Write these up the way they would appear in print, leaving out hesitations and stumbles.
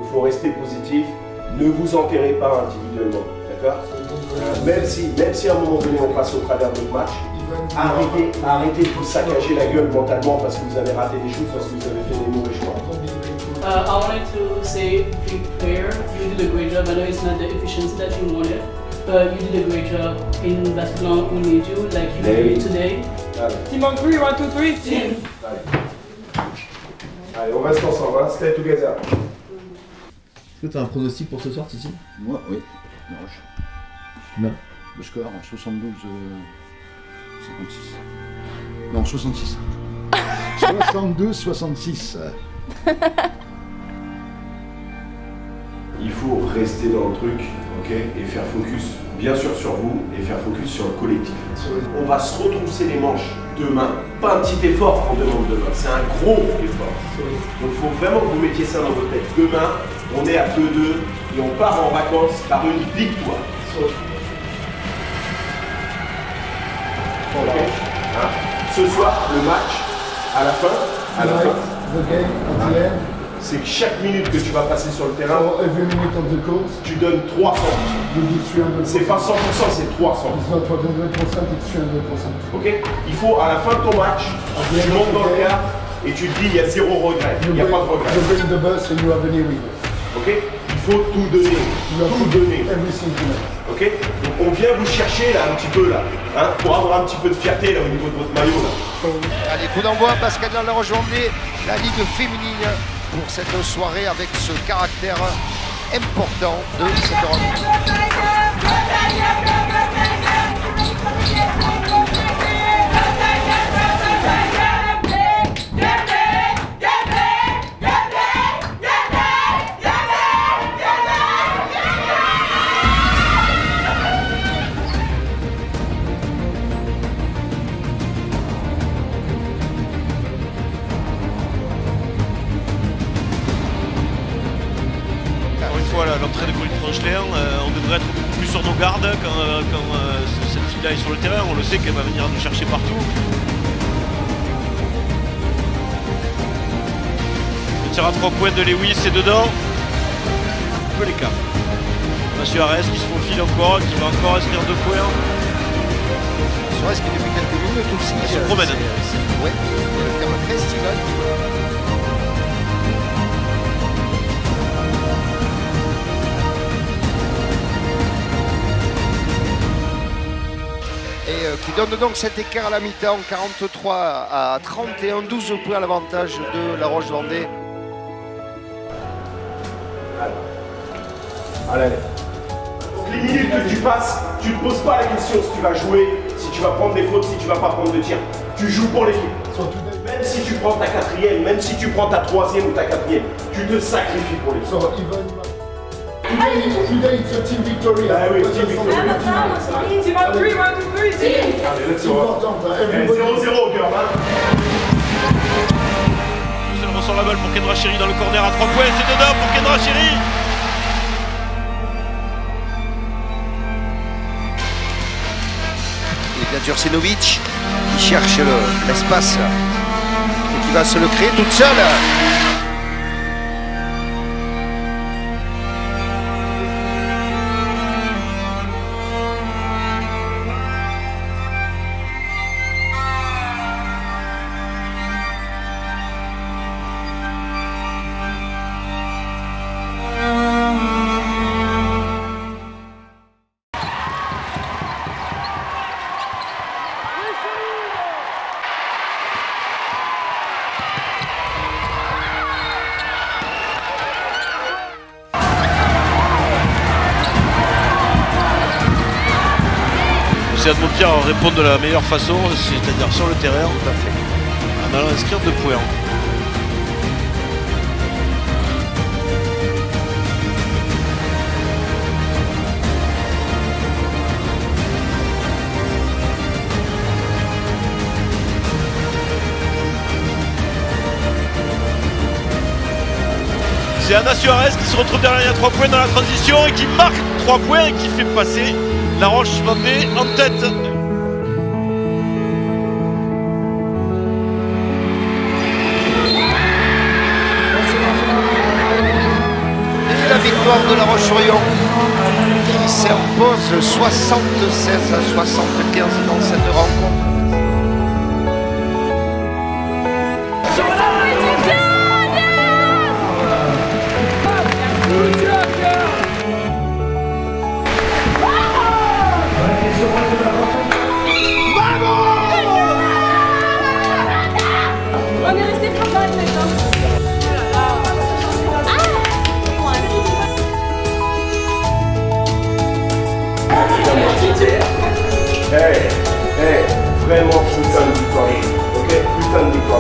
il faut rester positif. Ne vous enterrez pas individuellement, d'accord? Même si à un moment donné on passe au travers de notre match, arrêtez de vous saccager la gueule mentalement parce que vous avez raté des choses, parce que vous avez fait des mauvais choix. I wanted to say, big player, you did a great job. I know it's not the efficiency that you wanted, but you did a great job. In basketball, we need you, like you did today. Team on 3, 1, 2, 3, team. Allez, on reste ensemble, hein? Stay together. Est-ce que tu as un pronostic pour ce soir, Titi? Moi, oui. La Roche. Non. Le score en 72, 56. Non, 66. 62-66. Il faut rester dans le truc, ok, et faire focus bien sûr sur vous et faire focus sur le collectif. On va se retrousser les manches demain. Pas un petit effort qu'on demande demain, c'est un gros effort. Donc il faut vraiment que vous mettiez ça dans votre tête. Demain, on est à 2-2 et on part en vacances par une victoire. Ok, hein? Ce soir, le match, à la fin, c'est que chaque minute que tu vas passer sur le terrain, tu donnes 300. C'est pas 100%, c'est 300. Ok? Il faut, à la fin de ton match, tu montes dans le cadre et tu te dis, il y a zéro regret. Il n'y a pas de regret. Ok? Il faut tout donner. Tout donner. Ok? Donc on vient vous chercher là un petit peu là, hein, pour avoir un petit peu de fierté là au niveau de votre maillot là. Allez, coup d'envoi, Pascal La Roche-Vendée, la Ligue féminine pour cette soirée avec ce caractère important de cette rencontre. L'entrée de Corinne Franchler, on devrait être beaucoup plus sur nos gardes quand cette fille-là est sur le terrain. On le sait qu'elle va venir nous chercher partout. Le tir à 3 points de Lewis, c'est dedans. Un peu l'écart. Monsieur Arès qui se faufile encore, qui va encore inscrire 2 points. Suarez qui depuis quelques minutes aussi se promène. Ouais, le terme festival. Qui donne donc cet écart à la mi-temps, 43 à 31, 12 points à l'avantage de La Roche-Vendée. Allez. Les minutes que tu passes, tu ne te poses pas la question si tu vas jouer, si tu vas prendre des fautes, si tu vas pas prendre de tir. Tu joues pour l'équipe. Même si tu prends ta 4e, même si tu prends ta 3e ou ta 4e, tu te sacrifies pour l'équipe. Today it's a team victory. Ah oui, team victory. Team on 3, 1, 2, 3, team. Allez, let's go. 0-0, girl. Elle ressort la balle pour Kendra Chéri dans le corner à 3 points. C'est dedans pour Kendra Chéri. Et bien Djurcenovic qui cherche l'espace et qui va se le créer toute seule. Océane Montpierre répond de la meilleure façon, c'est-à-dire sur le terrain, en allant inscrire 2 points. C'est Anna Suarez qui se retrouve derrière 3 points dans la transition et qui marque 3 points et qui fait passer La Roche-Vendée en tête. de La Roche-sur-Yon qui s'impose 76 à 75 dans cette rencontre. On est resté fort avec les gens. Vraiment putain de victoire. Ok, putain de victoire.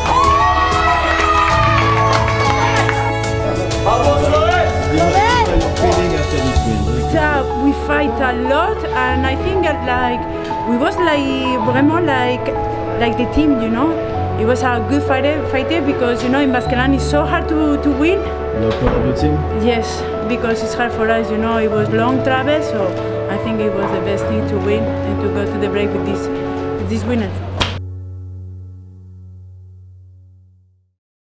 We fight a lot, and I think that we was vraiment like the team, you know. It was a good fighter because in Baskeland it's so hard to win. The team? Yes, because it's hard for us, it was long travel, so I think it was the best thing to win and to go to the break with this winner.